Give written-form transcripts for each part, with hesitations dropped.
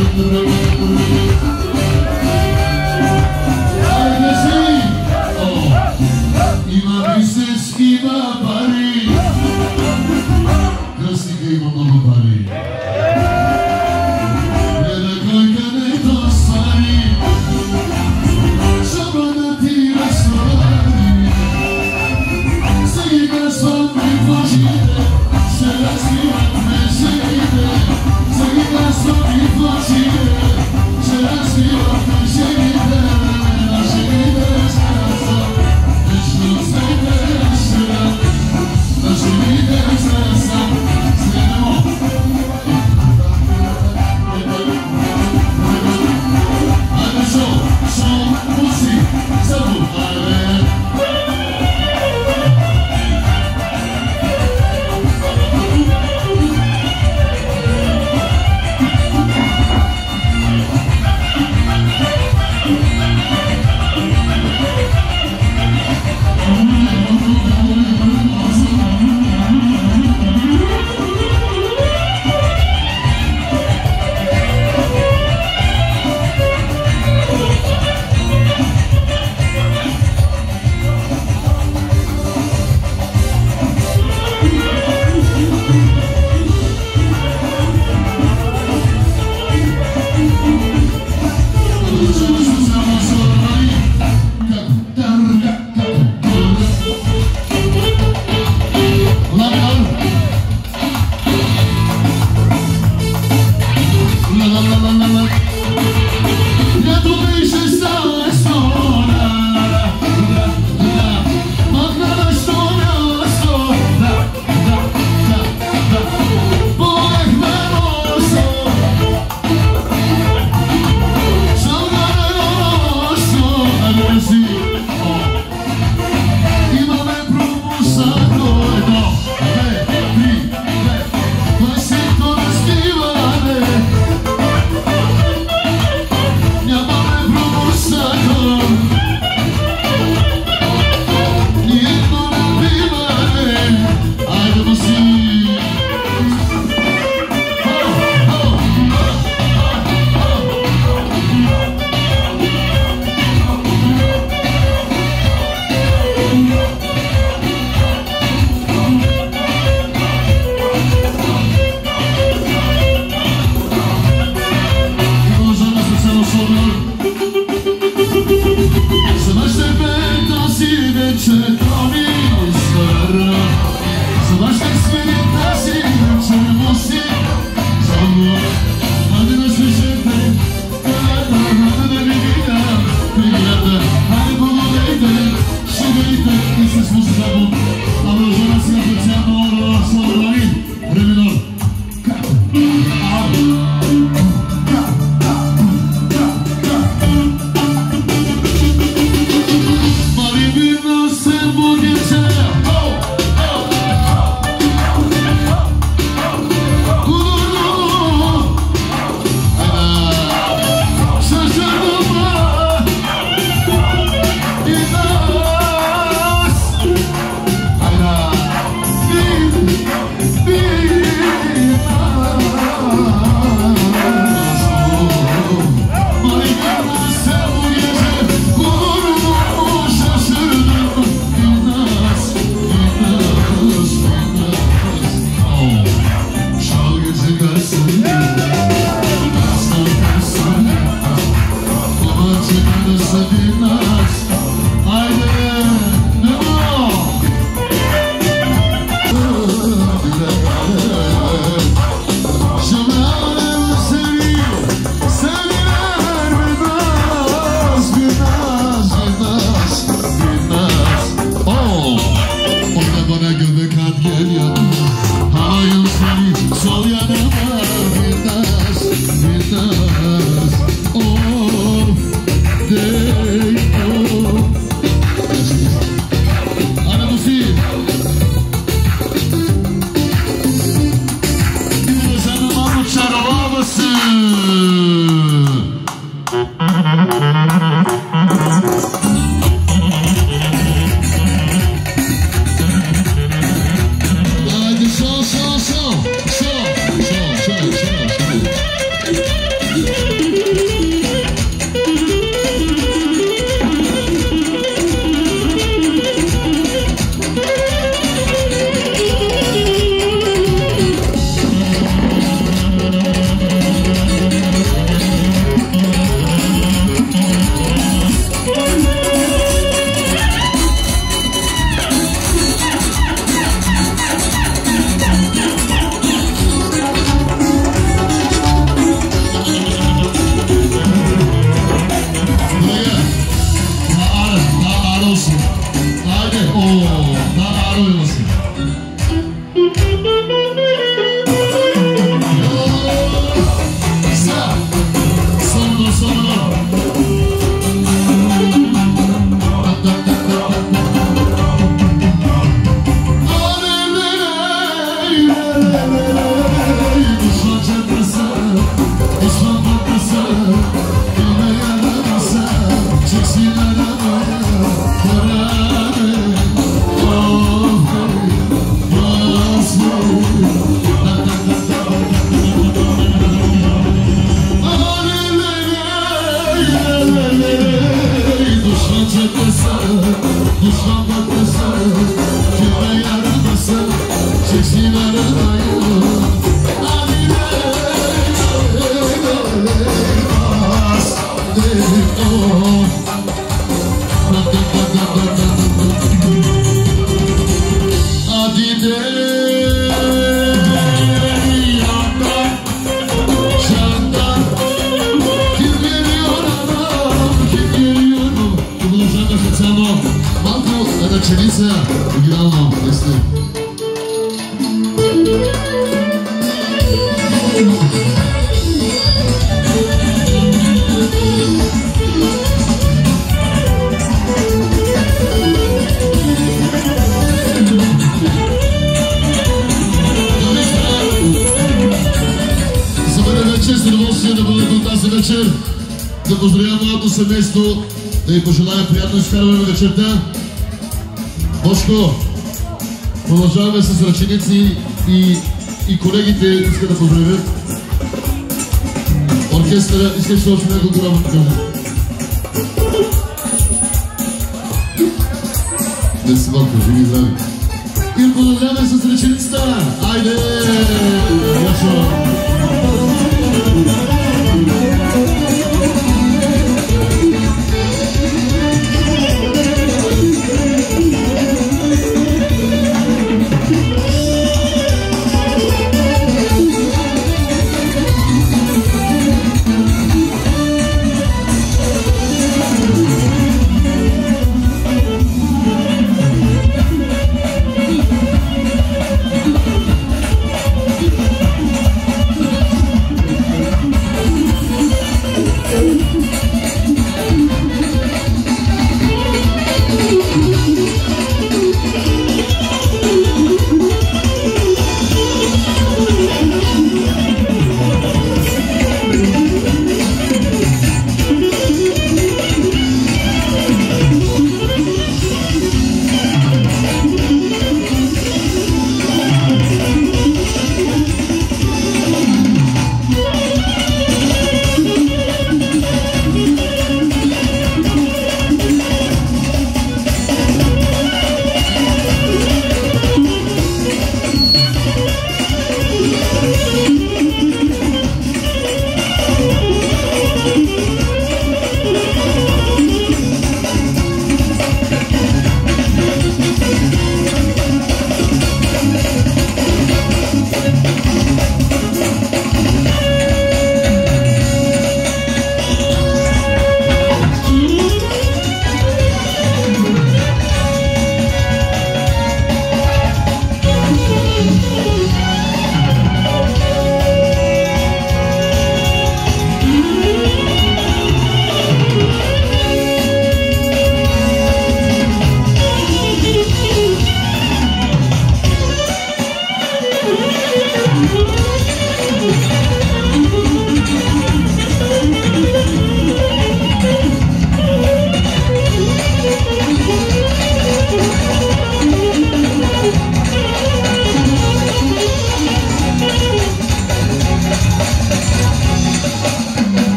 Ima biznes, ima pari, krasnika ima mnogo pari. Gleda kojka ne to stvari, samo da ti razgovori. Сега с вами плачите, се разкриват мечтите. Сега с вами плачите, се разкриват мечтите. Нашите сърца вечно следват сега. Нашите сърца следват. Айде шоу, пуси, забухайде. решил да бъде тук тази вечер, да поздравя малко семейство, да й пожелая приятно изкарване на вечерта. Бошко, продължаваме с ръченици и колегите искат да поздравят. Оркестъра, искаш още няколко работа да кажа. Не си малко, живи здрави. И продължаваме с ръченицата. Айде! Яшо!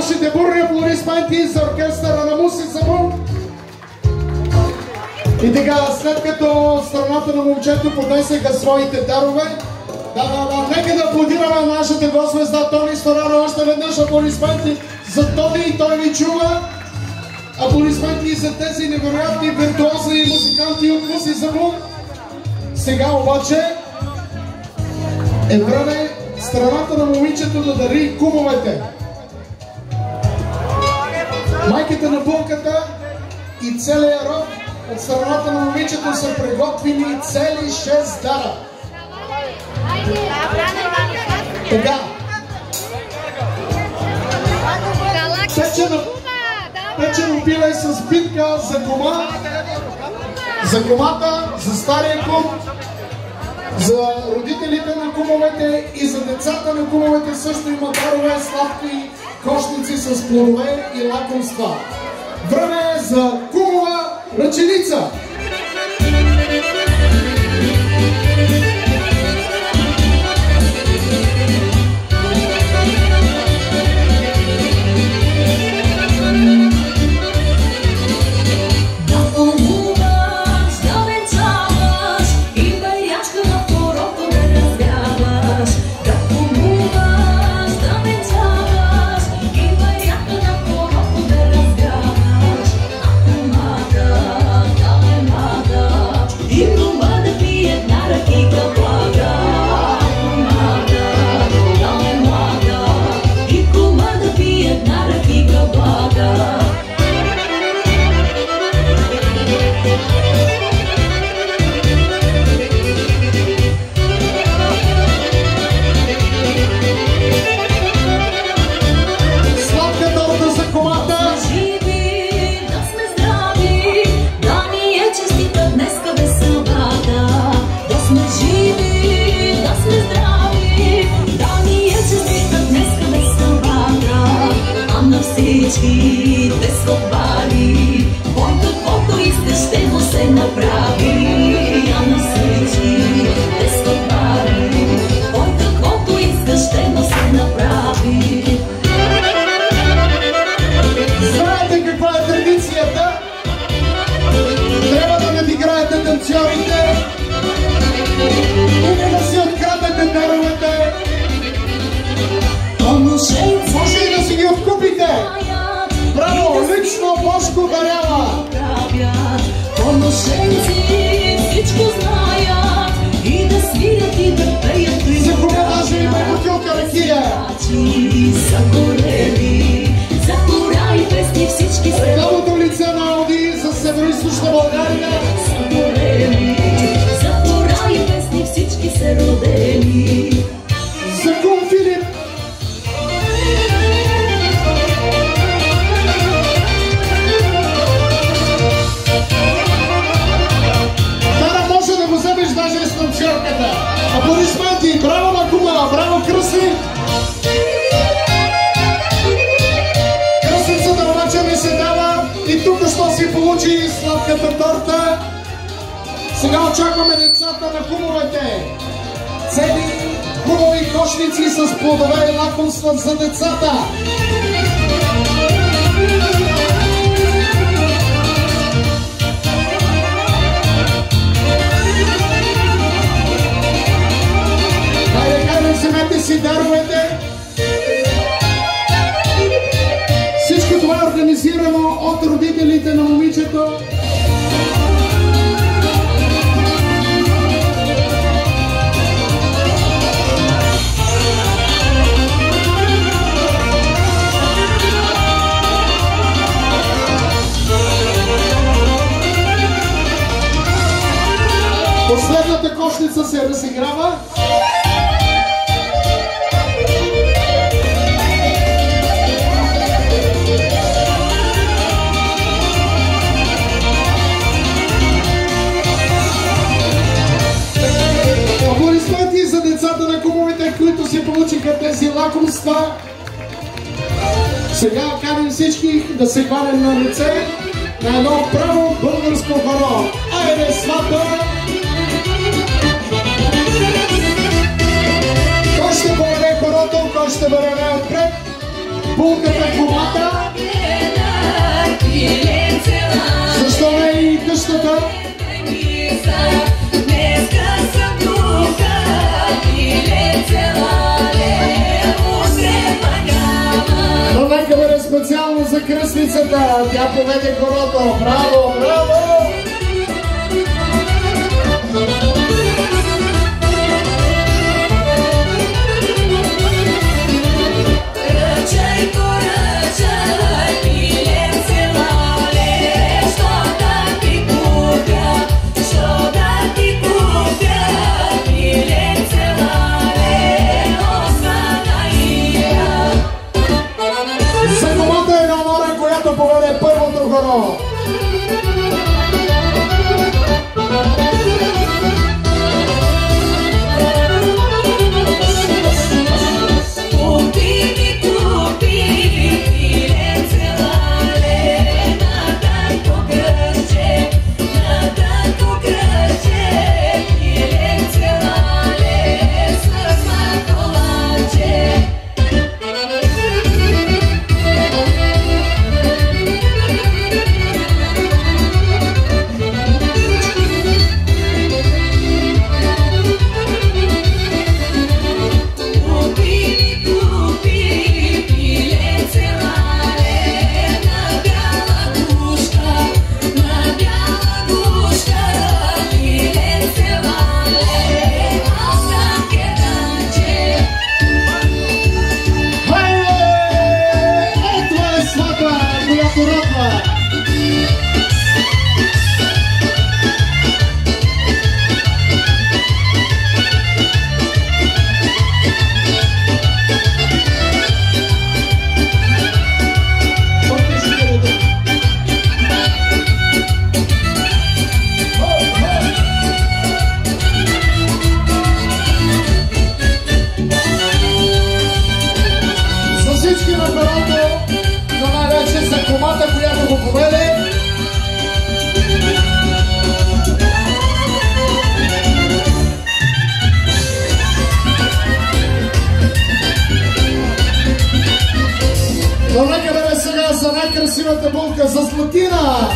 Вашите бурни аплодисменти за оркестъра на Муси Самун. И така, след като страната на момчето поднесеха своите дарове, нека да аплодираме нашата гозвезда Тони Сторано. Още веднъж аплодисменти за Тони, и той ни чува. Аплодисменти за тези невероятни виртуозни музиканти от Муси Самун. Сега обаче е време страната на момичето да дари кумовете. Майките на булката и целият род от страната на момичето са приготвили цели 6 дара. Така. Печено пиле с битка за кума, за кумата, за стария кум, за родителите на кумовете и за децата на кумовете също има дарове, сладки кошници с плодове и лакомства. Време е за кумова ръченица! Всичките скопали, кой каквото иска ще му се направи. А на всичките скопали, кой каквото иска ще му се направи. Знаете каква е традицията? Трябва да надиграете танцорите и не да си откраднете даровете. Може и да си ги откупите. Браво, лично Бошко дарява. Поношенци всичко знаят и да свирят и да пеят. За кога даже има бутилка ракия. За големи, за кора и песни всички се. Новото лице на Ауди за Североизточна България. За големи, за кора и песни всички се родени. За кум Филип. Даже с танцорката. Аплодисменти! Браво на кума! Браво, Кръсни! Кръсницата обаче ми се дава и тук що си получи сладката торта. Сега очакваме децата на кумовете. Цели хубави кошници с плодове и лакомства за децата. Вземете си даровете. Всичко това е организирано от родителите на момичето. Последната кошница се разиграва. Аплодисменти за децата на кумовете, които си получиха тези лакомства. Сега каним всички да се хванем на лице на едно право българско хоро. Айде, свата! Кой ще поведе хорото, кой ще бъде най-отпред? булката, комата. Защо не и къщата? Но нека бъде специално за кръстницата. Тя поведе хорото. Браво, браво! Поведе първото хоро. Нека бъде сега за най-красивата булка за Златина!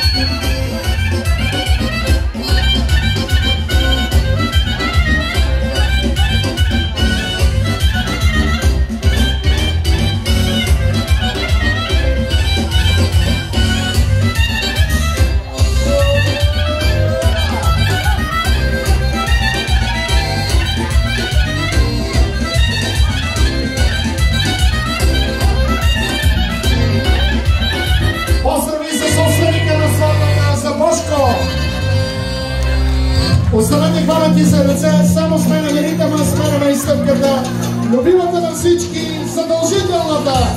Оставете хвалят и за ръце, само сменяме ритъма, сменяме и стъпката. Любимата на всички, задължителната.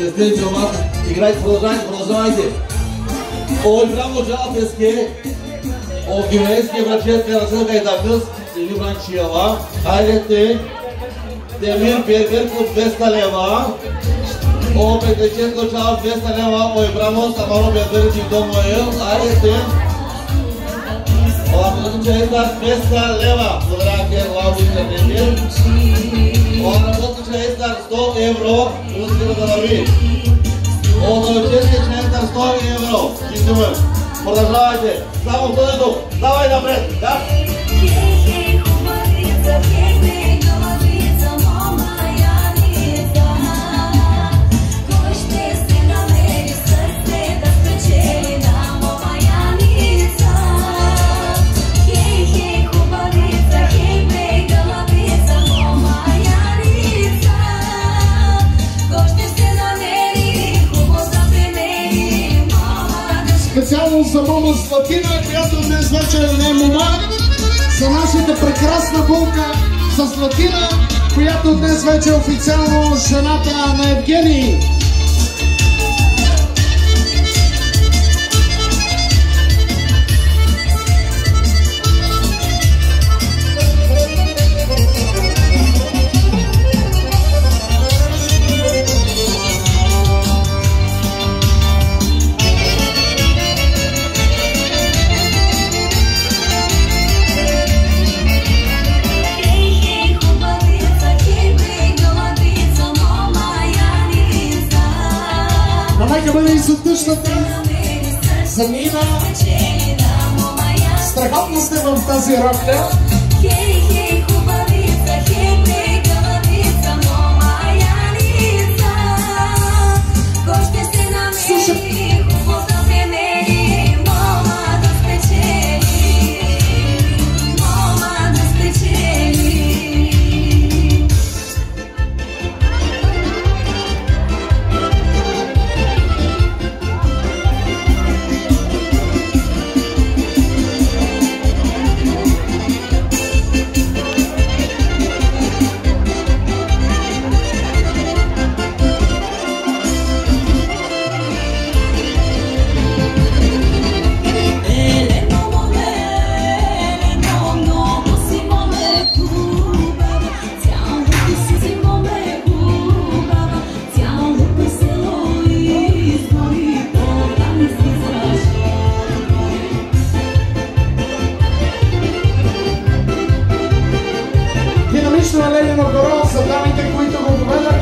Кристин Чомак, играйте, продължавайте. Ой, браво, жалпеске. О, гимнейски врачет, ръцъка и такъс, или вранчиева. Хайдете. Демир Бергерко 200 лева. О, Петриченко Чалов 200 лева. Ой, браво, Самаро Бергерич и Домоел. Хайдете. О, Петриченко 200 лева. Благодаря, Кен Лауди Тренемир. О, Петриченко 100 евро. Руската да върви. О, Новиченко 100 евро. Чистимър. Продължавайте. Само бъдето. Давай напред. Да? Специално за мама Златина, която днес вече не е мома, за нашата прекрасна булка за Златина, която днес вече е официално жената на Евгений. Нека бъде и за тъщата, за Нина. Страхотно сте в тази роля. Динамично Лелино Горо за дамите, които го доведат.